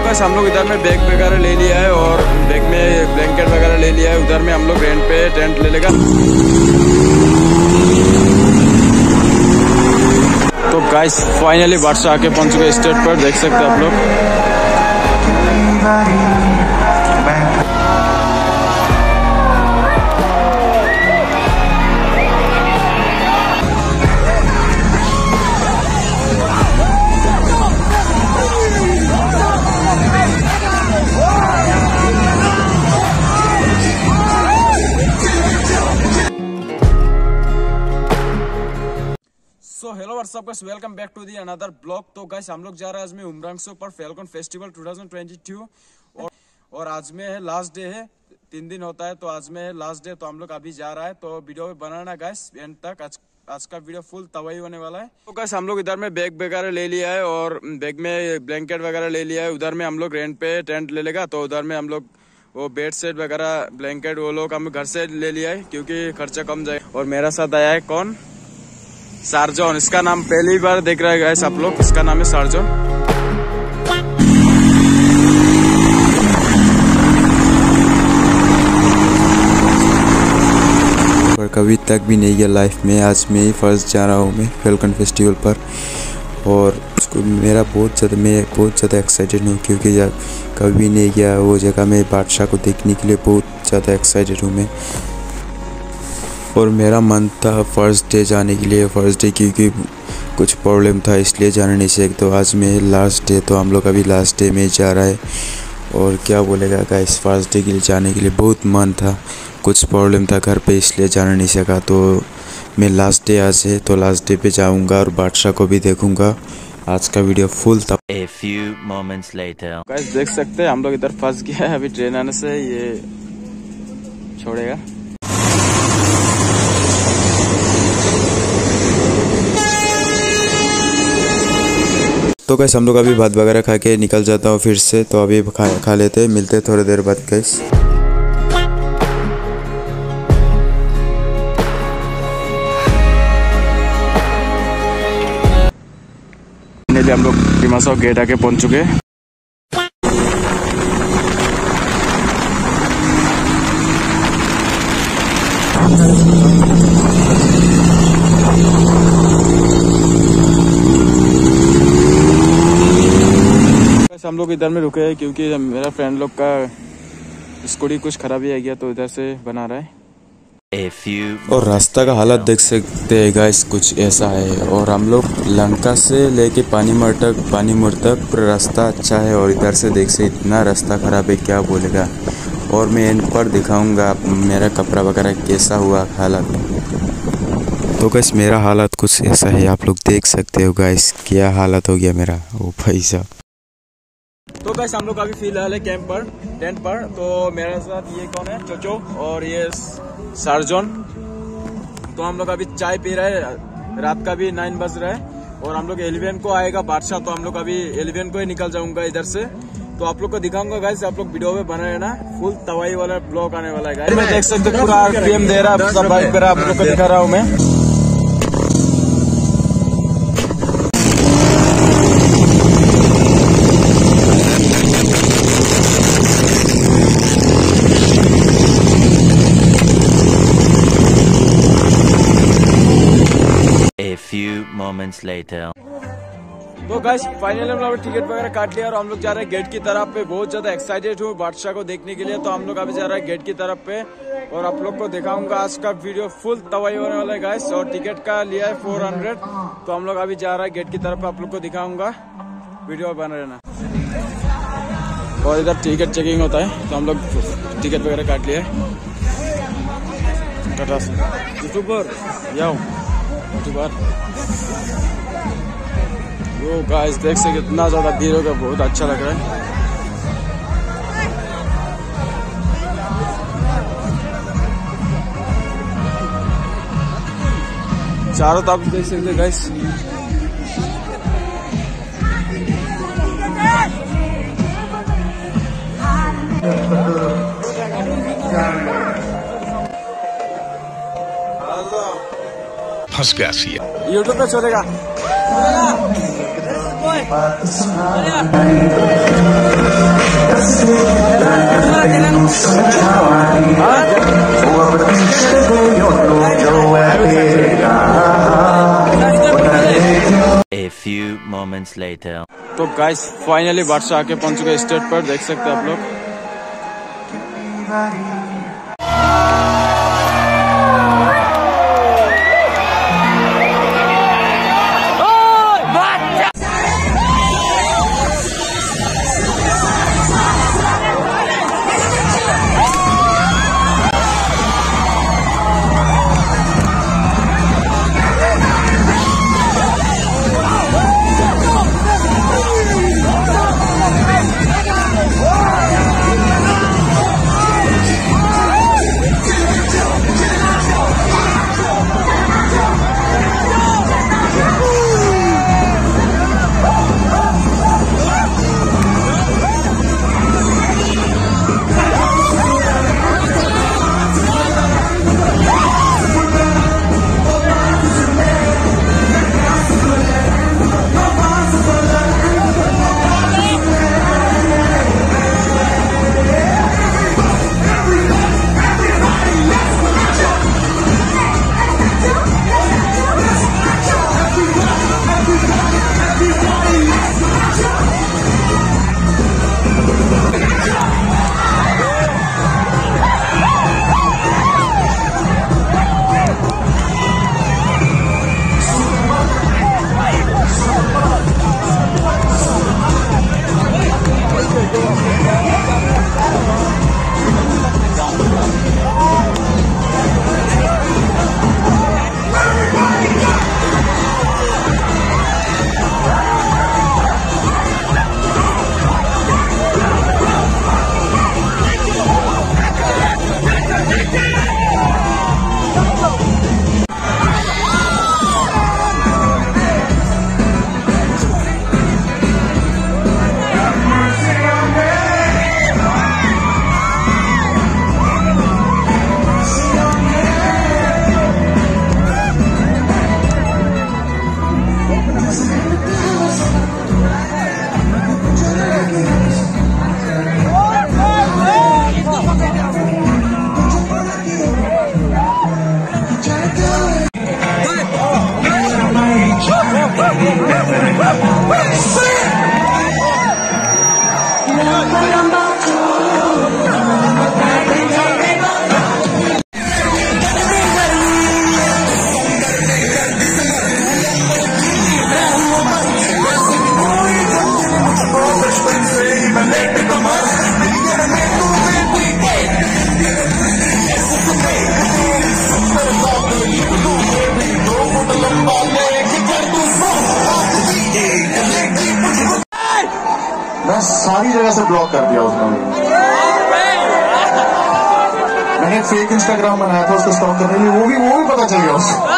बस हम लोग इधर में बैग वगैरह ले लिया है और बैग में ब्लैंकेट वगैरह ले लिया है। उधर में हम लोग रेंट पे टेंट ले लेगा। तो गाइस फाइनली वर्षा आके पहुंच गए स्टेट पर, देख सकते हैं आप लोग। So hello whatsapp guys, welcome back to the another blog. तो गाइस हम लोग जा रहे हैं आज में उमरांगसो पर फैल्कन फेस्टिवल 2022 और आज में है लास्ट डे है। 3 दिन होता है तो आज में है लास्ट डे, तो हम लोग अभी जा रहा है। तो वीडियो में बनाना गाइस एंड तक, आज का वीडियो फुल तबाही होने वाला है। तो गाइस हम लोग इधर में बैग वगैरह ले लिया है और बैग में ब्लैंकेट वगैरह ले लिया है। उधर में हम लोग रेंट पे टेंट ले लेगा, तो उधर में हम लोग वो बेड सेट वगैरह ब्लैंकेट वो लोग हम घर से ले लिया है क्योंकि खर्चा कम जाए। और मेरा साथ आया है कौन, सार्जन। इसका नाम पहली बार देख रहे हैं आप लोग, इसका नाम है सार्जन। और कभी तक भी नहीं गया लाइफ में, आज मैं ही फर्स्ट जा रहा हूँ मैं फैल्कन फेस्टिवल पर। और उसको मैं बहुत ज़्यादा एक्साइटेड हूँ क्योंकि जब कभी नहीं गया वो जगह में, बादशाह को देखने के लिए बहुत ज़्यादा एक्साइटेड हूँ मैं। और मेरा मन था फर्स्ट डे जाने के लिए, फर्स्ट डे क्योंकि कुछ प्रॉब्लम था इसलिए जाने नहीं सके। तो आज में लास्ट डे, तो हम लोग अभी लास्ट डे में जा रहा है। और क्या बोलेगा गाइस, फर्स्ट डे के लिए जाने के लिए बहुत मन था, कुछ प्रॉब्लम था घर पे इसलिए जाने नहीं सका। तो मैं लास्ट डे आज है तो लास्ट डे पे जाऊंगा और बादशाह को भी देखूंगा। आज का वीडियो फुल था। A few moments later. Guys देख सकते हैं हम लोग इधर फंस गया है। अभी ट्रेन आने से ये छोड़ेगा। तो गाइस हम लोग अभी भात वगैरह खा के निकल जाता हूँ फिर से। तो अभी खा लेते हैं, मिलते हैं थोड़ी देर बाद गाइस। हम लोग डिमासा गेट आके पहुंच चुके हैं। हम लोग इधर में रुके हैं क्योंकि मेरा फ्रेंड लोग का स्कूटी कुछ खराबी आ गया, तो इधर से बना रहा है। और रास्ता का हालत देख सकते हैं गाइस, कुछ ऐसा है। और हम लोग लंका से लेके पानीमर तक पूरा रास्ता अच्छा है। और इधर से देख से इतना रास्ता खराब है, क्या बोलेगा। और मैं इन पर दिखाऊंगा मेरा कपड़ा वगैरह कैसा हुआ हालत। तो गाइस मेरा हालत कुछ ऐसा है, आप लोग देख सकते हो गाइस क्या हालत हो गया मेरा, ओ भाई साहब। तो गाइस हम लोग अभी फिलहाल है कैंप पर, टेंट पर। तो मेरे साथ ये कौन है, चोचो और ये सार्जन। तो हम लोग अभी चाय पी रहे हैं, रात का भी 9 बज रहा है। और हम लोग 11 को आएगा बादशाह, तो हम लोग अभी 11 को ही निकल जाऊंगा इधर से। तो आप लोग को दिखाऊंगा गाइस, आप लोग वीडियो में बना रहना, फुल तवाई वाला ब्लॉग आने वाला है गाइस। मैं देख सकते पूरा आरपीएम दे रहा है, सब बाइक पे आप लोग को दिखा रहा हूँ मैं। Few moments later. तो गाइस फाइनली हम लोग टिकट वगैरह काट लिया और हम लोग जा रहे हैं गेट की तरफ पे। बहुत ज्यादा एक्साइटेड हूँ बादशाह को देखने के लिए। तो हम लोग अभी जा रहे हैं गेट की तरफ पे और आप लोग को दिखाऊंगा आज का वीडियो फुल तबाही होने वाला है गाइस। और टिकट का लिया है 400। तो हम लोग अभी जा रहे हैं गेट की तरफ पे, आप लोग को दिखाऊंगा, वीडियो बना रहना। और इधर टिकट चेकिंग होता है, तो हम लोग टिकट वगैरह काट लिया है। यूट्यूबर वो गाइस देख सकते कितना ज्यादा भीड़ होगा, बहुत अच्छा लग रहा है। चारों तरफ देख सकते गाइस। फंस गया सी यूट्यूब पे चलेगा। A few moments later. तो गाइस फाइनली बादशाह आके पहुंच चुके स्टेज पर, देख सकते हैं आप लोग। मैं सारी जगह से ब्लॉक कर दिया उसने। मैंने एक फेक इंस्टाग्राम बनाया था उसको स्टॉक करने के लिए, वो भी पता चल गया उसको।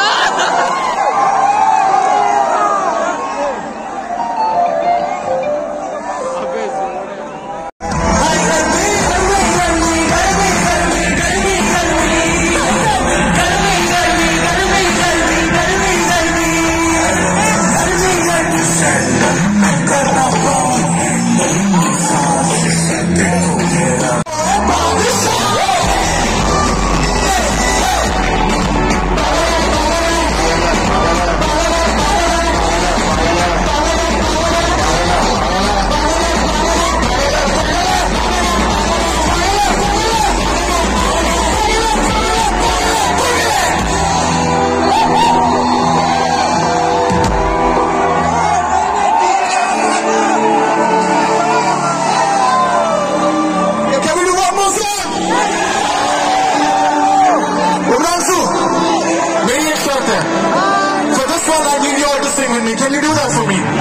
Can you do that for me?